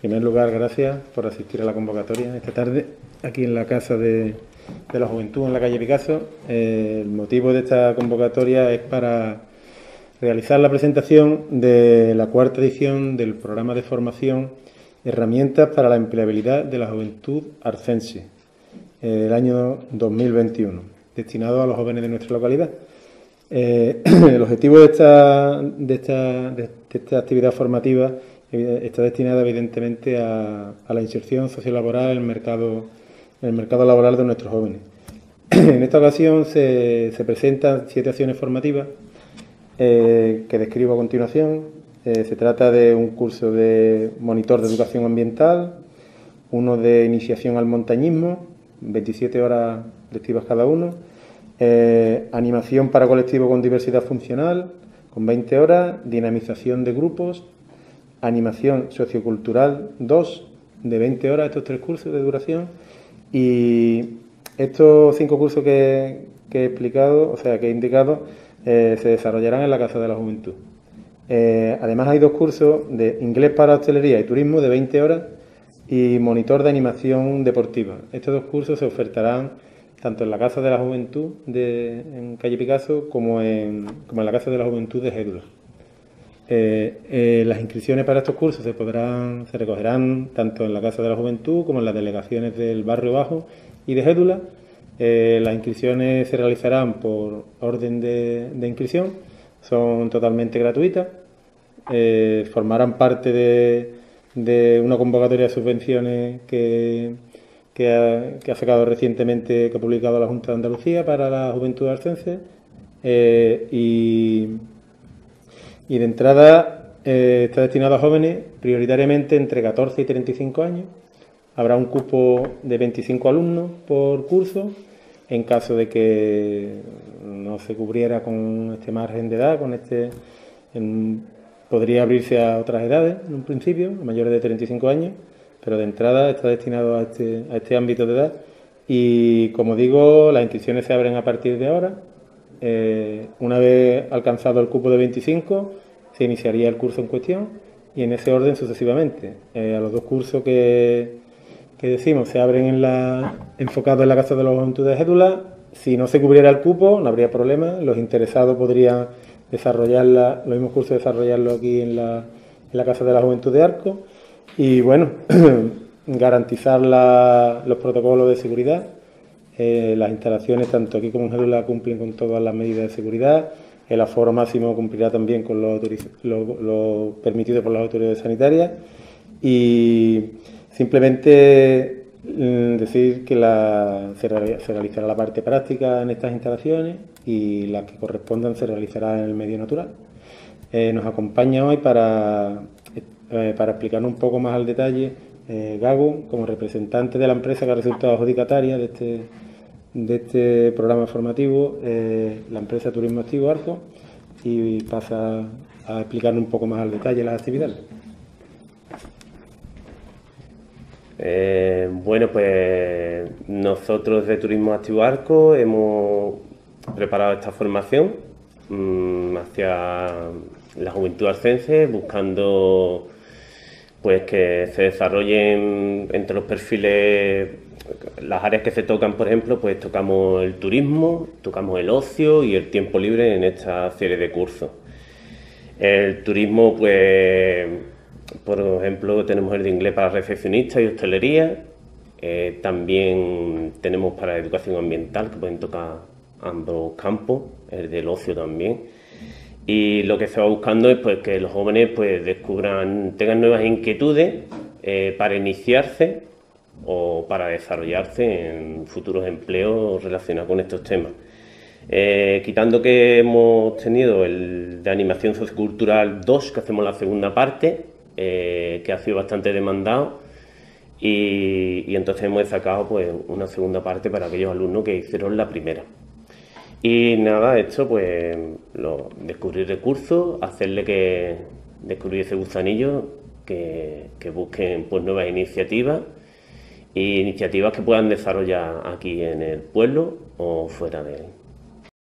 primer lugar, gracias por asistir a la convocatoria esta tarde, aquí en la Casa de la Juventud, en la calle Picasso. El motivo de esta convocatoria es para realizar la presentación de la cuarta edición del programa de formación Herramientas para la empleabilidad de la juventud arcense, el año 2021, destinado a los jóvenes de nuestra localidad. El objetivo de esta actividad formativa está destinada evidentemente a la inserción sociolaboral en el mercado laboral de nuestros jóvenes. En esta ocasión se presentan 7 acciones formativas que describo a continuación. Se trata de un curso de monitor de educación ambiental, uno de iniciación al montañismo, 27 horas lectivas cada uno, animación para colectivo con diversidad funcional, con 20 horas, dinamización de grupos, animación sociocultural 2, de 20 horas, estos 3 cursos de duración. Y estos 5 cursos que he explicado, o sea, que he indicado, se desarrollarán en la Casa de la Juventud. Además hay 2 cursos de inglés para hostelería y turismo de 20 horas y monitor de animación deportiva. Estos 2 cursos se ofertarán tanto en la Casa de la Juventud en calle Picasso como en la Casa de la Juventud de Gédula. Las inscripciones para estos cursos se recogerán tanto en la Casa de la Juventud como en las delegaciones del Barrio Bajo y de Gédula. Las inscripciones se realizarán por orden de inscripción, son totalmente gratuitas, formarán parte de una convocatoria de subvenciones que ha sacado recientemente, que ha publicado la Junta de Andalucía para la juventud arcense, y de entrada está destinado a jóvenes prioritariamente entre 14 y 35 años. Habrá un cupo de 25 alumnos por curso. En caso de que no se cubriera con este margen de edad, podría abrirse a otras edades en un principio, a mayores de 35 años, pero de entrada está destinado a este ámbito de edad. Y como digo, las inscripciones se abren a partir de ahora. Una vez alcanzado el cupo de 25, se iniciaría el curso en cuestión y en ese orden sucesivamente. A los 2 cursos que decimos se abren enfocados en la Casa de la Juventud de Gédula. Si no se cubriera el cupo, no habría problema. Los interesados podrían los mismos cursos desarrollarlos aquí en la Casa de la Juventud de Arco. Y bueno, garantizar los protocolos de seguridad. Las instalaciones, tanto aquí como en Gédula, cumplen con todas las medidas de seguridad. El aforo máximo cumplirá también con lo permitido por las autoridades sanitarias. Y simplemente decir que se realizará la parte práctica en estas instalaciones y las que correspondan se realizará en el medio natural. Nos acompaña hoy para explicarnos un poco más al detalle Gago, como representante de la empresa que ha resultado adjudicataria de este programa formativo, la empresa Turismo Activo Arco, y pasa a explicarnos un poco más al detalle las actividades. Bueno, pues nosotros de Turismo Activo Arco hemos preparado esta formación hacia la juventud arcense, buscando pues que se desarrollen entre los perfiles, las áreas que se tocan. Por ejemplo, pues tocamos el turismo, tocamos el ocio y el tiempo libre en esta serie de cursos. El turismo, pues por ejemplo, tenemos el de inglés para recepcionistas y hostelería. También tenemos para educación ambiental, que pueden tocar ambos campos, el del ocio también. Y lo que se va buscando es pues que los jóvenes pues tengan nuevas inquietudes para iniciarse o para desarrollarse en futuros empleos relacionados con estos temas. Quitando que hemos tenido el de animación sociocultural 2, que hacemos la segunda parte, que ha sido bastante demandado, y entonces hemos sacado pues una segunda parte para aquellos alumnos que hicieron la primera. Y nada, esto pues descubrir recursos, hacerle que descubrir ese gusanillo, que busquen pues nuevas iniciativas y iniciativas que puedan desarrollar aquí en el pueblo o fuera de él.